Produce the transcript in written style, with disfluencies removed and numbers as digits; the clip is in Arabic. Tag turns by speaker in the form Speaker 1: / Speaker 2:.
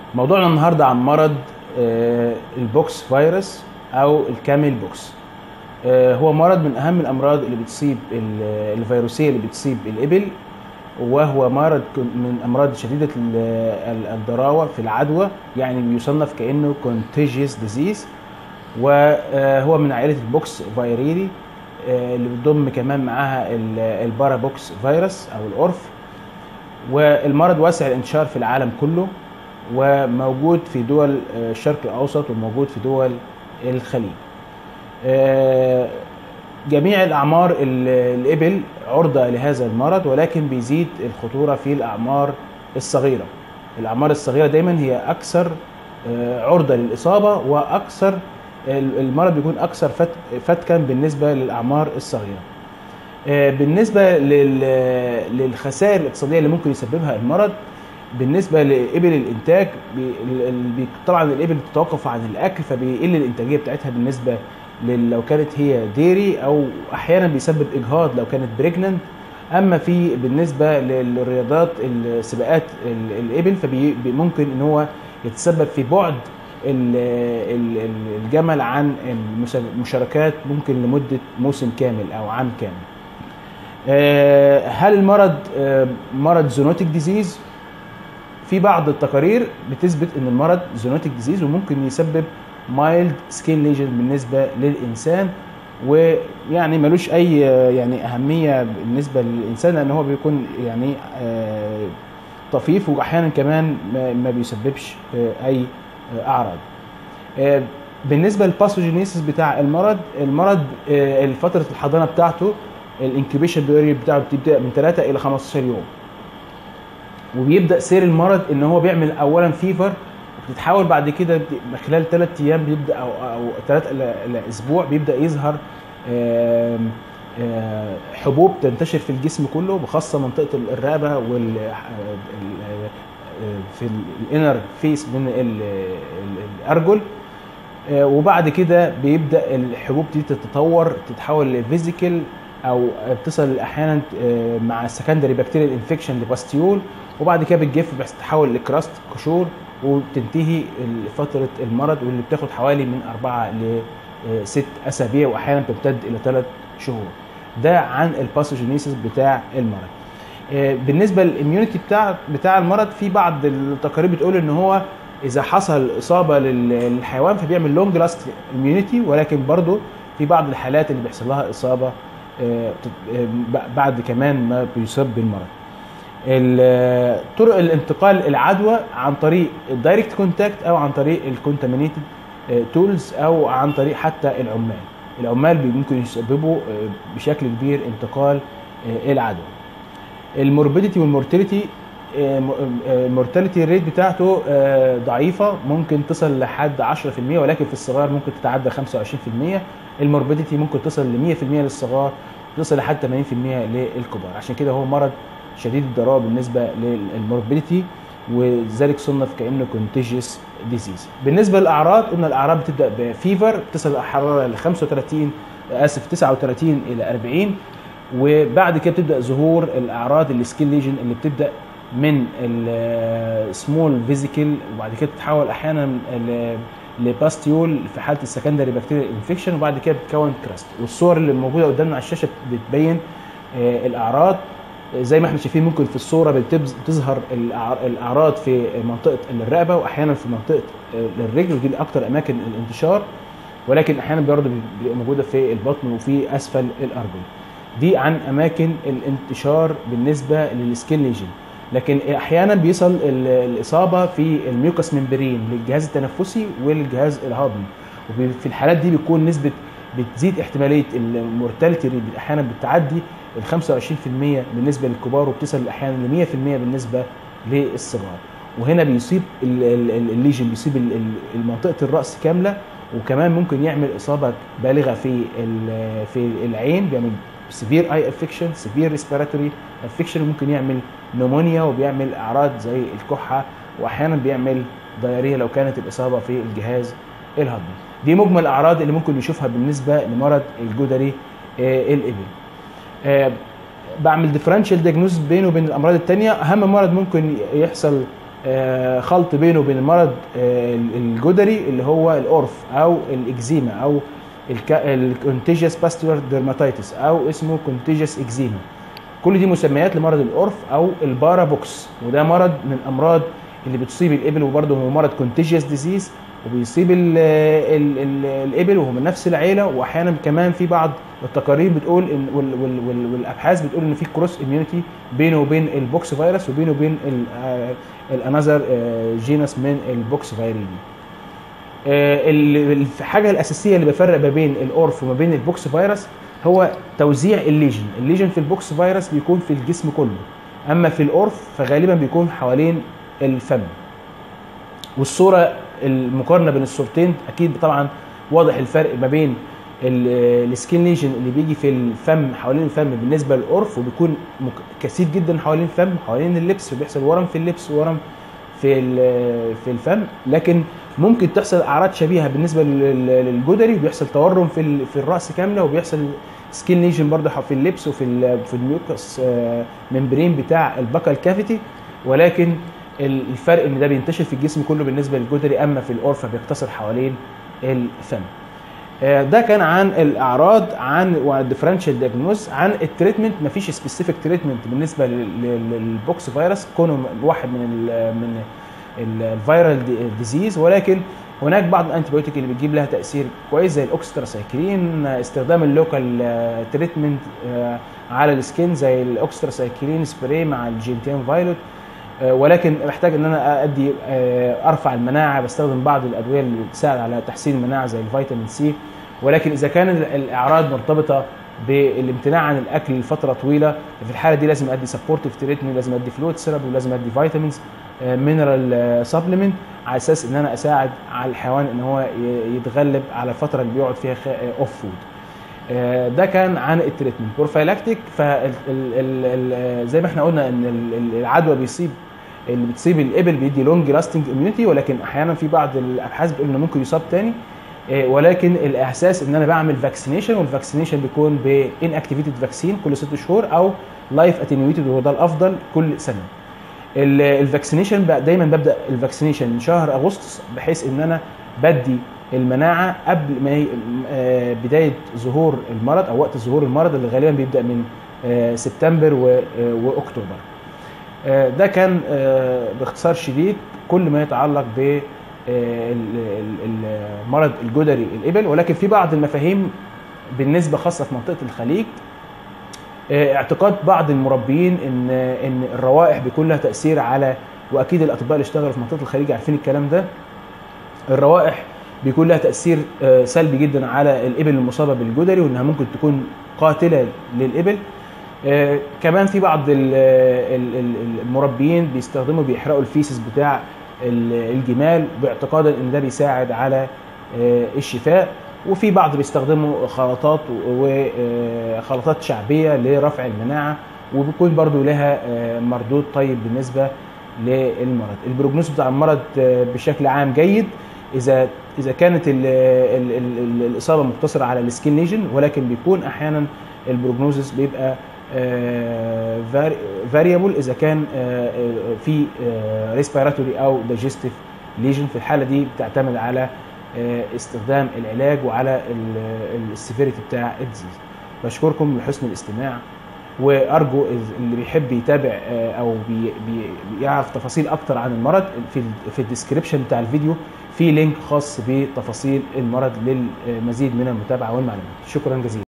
Speaker 1: موضوعنا النهارده عن مرض البوكس فيروس او الكامل بوكس. هو مرض من اهم الامراض اللي بتصيب الفيروسيه اللي بتصيب الابل، وهو مرض من امراض شديده الضراوه في العدوى، يعني بيصنف كانه contagious disease، وهو من عائله البوكس فيريري اللي بتضم كمان معاها البارابوكس فيروس او الأورف. والمرض واسع الانتشار في العالم كله، وموجود في دول الشرق الاوسط وموجود في دول الخليج. جميع الاعمار الابل عرضه لهذا المرض، ولكن بيزيد الخطوره في الاعمار الصغيره. الاعمار الصغيره دايما هي اكثر عرضه للاصابه، واكثر المرض بيكون اكثر فتكا بالنسبه للاعمار الصغيره. بالنسبه للخسائر الاقتصاديه اللي ممكن يسببها المرض، بالنسبه لابل الانتاج، طبعا الابل بتتوقف عن الاكل، فبيقل الانتاجيه بتاعتها بالنسبه لو كانت هي ديري، او احيانا بيسبب اجهاض لو كانت بريجننت. اما بالنسبه للرياضات سباقات الابل، فممكن ان هو يتسبب في بعد الجمل عن المشاركات ممكن لمده موسم كامل او عام كامل. هل المرض مرض زونوتيك ديزيز؟ في بعض التقارير بتثبت ان المرض زونوتيك ديزيز، وممكن يسبب مايلد سكين ليجن بالنسبه للانسان، ويعني ملوش اي يعني اهميه بالنسبه للانسان، لان هو بيكون يعني طفيف، واحيانا كمان ما بيسببش اي اعراض. بالنسبه للباثوجينيسيس بتاع المرض فتره الحضانه بتاعته، الانكيوبيشن بيريود بتاعه بتبدا من 3 الى 15 يوم، وبيبدا سير المرض ان هو بيعمل اولا فيفر، وبتتحول بعد كده خلال 3 ايام بيبدا او 3 الى اسبوع بيبدا يظهر حبوب تنتشر في الجسم كله، بخاصه منطقه الرقبه في الانر فيس من الارجل. وبعد كده بيبدا الحبوب دي تتطور، تتحول لفيزيكال، او بتصل احيانا مع السكندري بكتيريال انفكشن لباستيول، وبعد كده بتجف بس تتحول لكراست قشور، وتنتهي فتره المرض، واللي بتاخد حوالي من 4 ل 6 اسابيع، واحيانا بتمتد الى 3 شهور. ده عن الباثوجينيسيس بتاع المرض. بالنسبه للاميونيتي بتاع المرض، في بعض التقارير بتقول ان هو اذا حصل اصابه للحيوان فبيعمل لونج لاست اميونيتي، ولكن برضه في بعض الحالات اللي بيحصل لها اصابه بعد كمان ما بيصاب بالمرض. طرق الانتقال العدوى عن طريق الدايركت كونتاكت، او عن طريق الكونتامينيتد تولز، او عن طريق حتى العمال ممكن يسببوا بشكل كبير انتقال العدوى. الموربيديتي والمورتاليتي، المورتاليتي ريت بتاعته ضعيفه، ممكن تصل لحد 10%، ولكن في الصغار ممكن تتعدى 25%. الموربيديتي ممكن تصل ل 100% للصغار، تصل لحد 80% للكبار. عشان كده هو مرض شديد الضراوه بالنسبه للموربيديتي، وذلك صنف كانه كونتيجيوس ديزيز. بالنسبه للاعراض، قلنا الاعراض بتبدا بفيفر، بتصل الحراره ل 39 الى 40، وبعد كده بتبدا ظهور الاعراض السكين ليجن اللي بتبدا من السمول فيزيكال، وبعد كده بتتحول احيانا لباستيول في حاله السكندري بكتيريال انفكشن، وبعد كده بتكون كراست. والصور اللي موجوده قدامنا على الشاشه بتبين الاعراض زي ما احنا شايفين. ممكن في الصوره بتظهر الاعراض في منطقه الرقبه، واحيانا في منطقه الرجل، ودي اكتر اماكن الانتشار، ولكن احيانا برضه بتبقى موجوده في البطن وفي اسفل الارجل. دي عن اماكن الانتشار بالنسبه للسكين ليجن. لكن احيانا بيصل الاصابه في الميوكس ممبرين للجهاز التنفسي والجهاز الهضمي، وفي الحالات دي بيكون بتزيد احتماليه المورتاليتي ريت، احيانا بتعدي ال 25% بالنسبه للكبار، وبتصل احيانا ل 100% بالنسبه للصغار. وهنا بيصيب الليجن، بيصيب منطقه الراس كامله، وكمان ممكن يعمل اصابه بالغه في العين، بيعمل سيفير اي افكشن، سيفير ريسبيراتوري افكشن، ممكن يعمل نمونيا، وبيعمل اعراض زي الكحه، واحيانا بيعمل ضياريه لو كانت الاصابه في الجهاز الهضمي. دي مجمل الاعراض اللي ممكن نشوفها بالنسبه لمرض الجدري الابل. بعمل ديفرنشال دياجنوز بينه وبين الامراض الثانيه. اهم مرض ممكن يحصل خلط بينه وبين المرض الجدري اللي هو الأورف أو الإكزيما أو الكونتيجيوس باستولار ديرماتيتس أو اسمه كونتيجيوس إكزيما. كل دي مسميات لمرض الأورف أو البارابوكس، وده مرض من الأمراض اللي بتصيب الإبل، وبرضه هو مرض كونتيجيوس ديزيز وبيصيب الإبل وهو من نفس العيلة. وأحيانا كمان في بعض التقارير بتقول إن والأبحاث بتقول إن في كروس إميونيتي بينه وبين البوكس فيروس وبينه وبين الانذر جينس من البوكس فيريدي. الحاجه الاساسيه اللي بفرق ما بين الاورف وما بين البوكس فيروس هو توزيع الليجن. الليجن في البوكس فيروس بيكون في الجسم كله، اما في الاورف فغالبا بيكون حوالين الفم. والصوره المقارنه بين الصورتين اكيد طبعا واضح الفرق ما بين السكين ليجن اللي بيجي في الفم حوالين الفم بالنسبه للاورف، وبيكون كثير جدا حوالين الفم حوالين اللبس، وبيحصل ورم في اللبس وورم في الفم. لكن ممكن تحصل اعراض شبيهه بالنسبه للجدري، وبيحصل تورم في الراس كامله، وبيحصل سكين ليجن برضه في اللبس وفي الميوكس ممبرين بتاع البكال كافيتي. ولكن الفرق ان ده بينتشر في الجسم كله بالنسبه للجدري، اما في الاورف بيقتصر حوالين الفم. ده كان عن الاعراض، عن والديفرنشال دياجنوز. عن التريتمنت مفيش سبيسيفيك تريتمنت بالنسبه للبوكس فيروس كونه واحد من الفيرال ديزيز، ولكن هناك بعض الانتيبيوتيك اللي بتجيب لها تاثير كويس زي الاوكستراسايكلين. استخدام اللوكال تريتمنت على السكين زي الاوكستراسايكلين سبراي مع الجينتين فايلوت. ولكن محتاج ان انا ادي ارفع المناعه، بستخدم بعض الادويه اللي بتساعد على تحسين المناعه زي الفيتامين سي. ولكن اذا كان الاعراض مرتبطه بالامتناع عن الاكل لفتره طويله، في الحاله دي لازم ادي سبورتيف تريتمنت، لازم ادي فلويد سيرب، ولازم ادي فيتامينز مينرال سبلمنت على اساس ان انا اساعد على الحيوان ان هو يتغلب على الفتره اللي بيقعد فيها اوف فود. ده كان عن التريتمنت. بروفايلاكتيك، زي ما احنا قلنا ان العدوى اللي بتصيب الابل بيدي لونج لاستنج اميونيتي، ولكن احيانا في بعض الابحاث بتقول انه ممكن يصاب تاني. ولكن الاحساس ان انا بعمل فاكسينيشن، والفاكسينيشن بيكون بان اكتيفيتد فاكسين كل 6 شهور او لايف اتنيويتد، وهو ده الافضل كل سنه. الفاكسينيشن بقى دايما ببدا الفاكسينيشن من شهر اغسطس، بحيث ان انا بدي المناعه قبل ما بدايه ظهور المرض او وقت ظهور المرض اللي غالبا بيبدا من سبتمبر واكتوبر. ده كان باختصار شديد كل ما يتعلق بالمرض الجدري الإبل. ولكن في بعض المفاهيم بالنسبة خاصة في منطقة الخليج. اعتقاد بعض المربيين ان الروائح بيكون لها تأثير على، واكيد الاطباء اللي اشتغلوا في منطقة الخليج عارفين الكلام ده، الروائح بيكون لها تأثير سلبي جدا على الإبل المصابة بالجدري، وانها ممكن تكون قاتلة للإبل. كمان في بعض المربيين بيحرقوا الفيسس بتاع الجمال باعتقادا ان ده بيساعد على الشفاء. وفي بعض بيستخدموا خلطات شعبيه لرفع المناعه، وبيكون برضو لها مردود طيب بالنسبه للمرض. البروجنوز بتاع المرض بشكل عام جيد اذا كانت الاصابه مقتصره على السكين ليجن، ولكن بيكون احيانا البروجنوزس بيبقى فاريبل اذا كان في ريسبيراتوري او دايجستيف ليجن. في الحاله دي بتعتمد على استخدام العلاج وعلى السيفيريتي بتاع الديزيز. بشكركم لحسن الاستماع، وارجو اللي بيحب يتابع او بيعرف تفاصيل اكتر عن المرض في الديسكريبشن بتاع الفيديو في لينك خاص بتفاصيل المرض للمزيد من المتابعه والمعلومات. شكرا جزيلا.